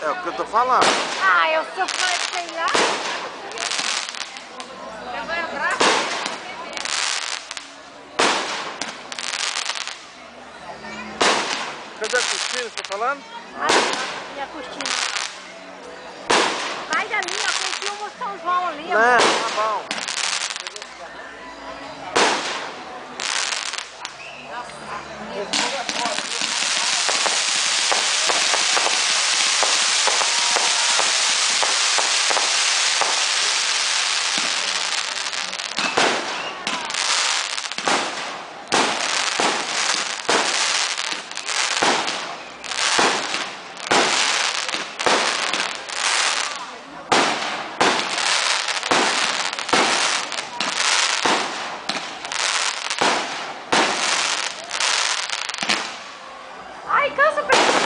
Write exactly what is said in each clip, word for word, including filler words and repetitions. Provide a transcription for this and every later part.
É o que eu tô falando. Ah, eu sou fã, sei lá. Você vai entrar? Cadê a cortina, você tá falando? Ah, minha cortina. Sai dali, ó, tem aqui um São João ali. Não, Ó. tá bom. Ai, cansa,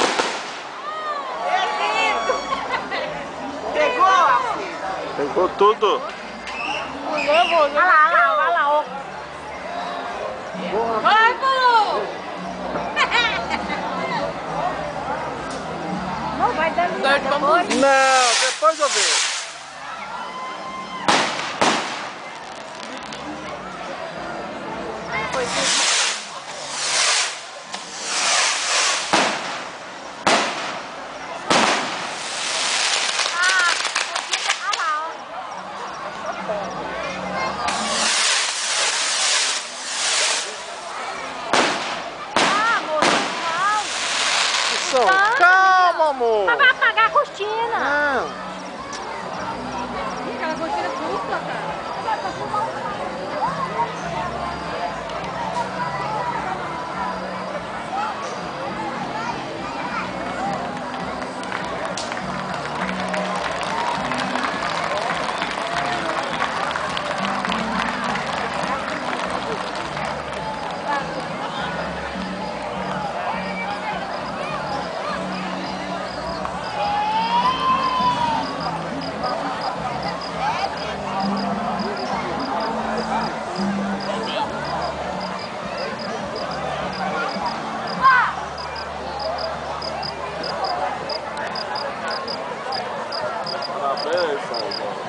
pegou! Pegou tudo. Olha lá, olha lá, olha lá, ó. Vai, Paulo! Não vai dar nada depois. Não, depois eu vejo. Foi tudo. Calma, amor. Mas vai apagar a cortina. Não. Aquela cortina dupla, cara. Parabéns, São João.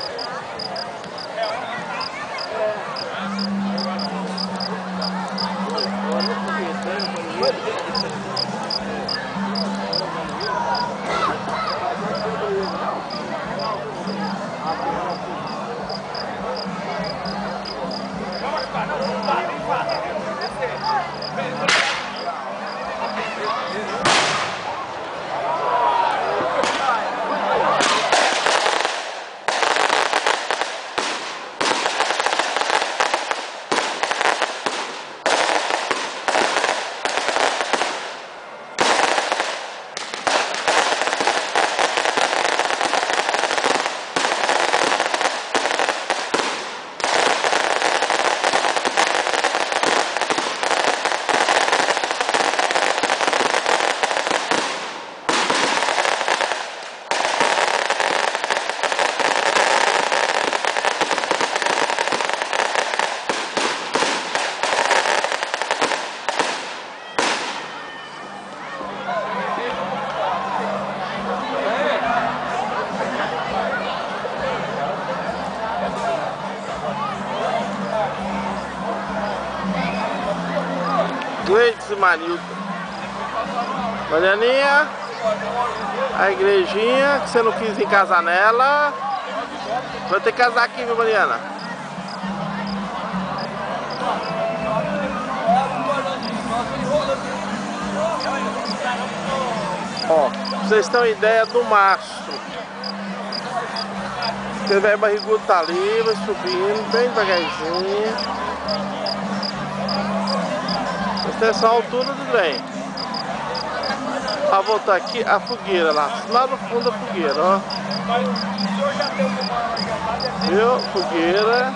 Gleides e Manilton. Marianinha, a igrejinha, que você não quis ir casar nela. Vai ter que casar aqui, viu, Mariana? Ó, pra vocês terem uma ideia do mastro. Aquele velho barrigudo tá ali, vai subindo bem devagarzinho. Essa é a altura do trem. Pra voltar aqui, a fogueira lá. Lá no fundo a fogueira, ó. Viu? Fogueira.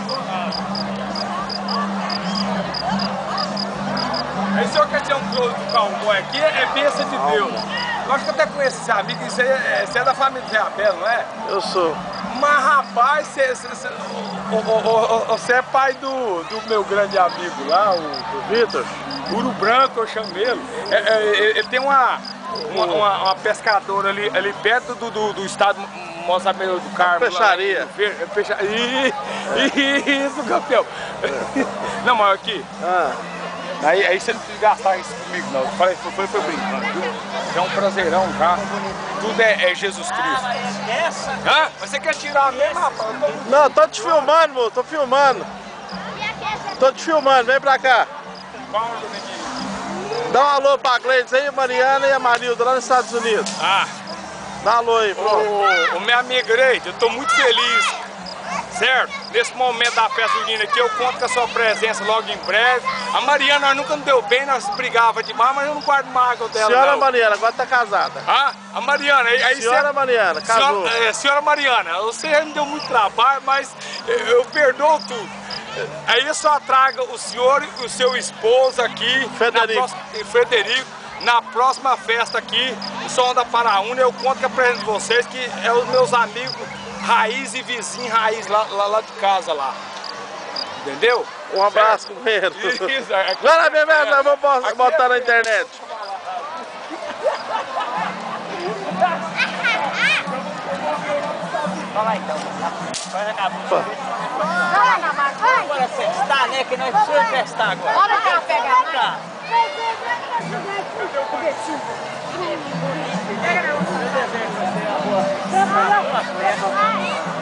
Aí o senhor quer dizer um close do cowboy aqui, é bênção de Deus. Eu acho que eu até conheço esse amigo, isso aí é, você é da família Zé Abel, não é? Eu sou. Mas rapaz, você, você, você, você é pai do, do meu grande amigo lá, o, O Vitor? Uro Branco, eu chamo ele. É, é, ele tem uma, uma, uma, uma pescadora ali, ali perto do, do, do estado Moçambique do Carmo. Peixaria. Lá, fecha... Isso, campeão. Não, mas aqui. Ah. Aí, aí você não precisa gastar isso comigo, não. Eu falei, foi, foi, foi brincando, viu? É um prazerão já. Tudo é, é Jesus Cristo. Hã? Mas você quer tirar mesmo, rapaz? Tô... Não, tô te filmando, moço. Tô filmando. Tô te filmando, vem pra cá. Dá um alô pra Gleides aí, a Mariana e a Marilda lá nos Estados Unidos. Ah. Dá um alô aí, pronto. Ô, ô, minha amiga Gleides, eu tô muito feliz. Certo? Nesse momento da festa junina aqui, eu conto com a sua presença logo em breve. A Mariana, nós nunca nos deu bem, nós brigava demais, mas eu não guardo mágoa dela. Senhora não. Mariana, agora tá casada. Ah, a Mariana, aí, aí Senhora cê... Mariana, casou. Senhora, é, senhora Mariana, você já me deu muito trabalho, mas eu, eu perdoo tudo. Aí eu só trago o senhor e o seu esposo aqui, Frederico. Na próxima, Frederico, na próxima festa aqui, o Som da Paraúna, eu conto que apresento vocês, que é os meus amigos raiz e vizinho raiz lá, lá, lá de casa lá. Entendeu? Um abraço, companheiro. Isso, aqui, Vai lá, minha merda, eu vou aqui botar é... na internet. Vai lá então. Vai acabou. Vai lá na marca, vai. Bora festar, né? Que nós precisamos festar agora. Bora cá pegar. Tá. Pega na mão.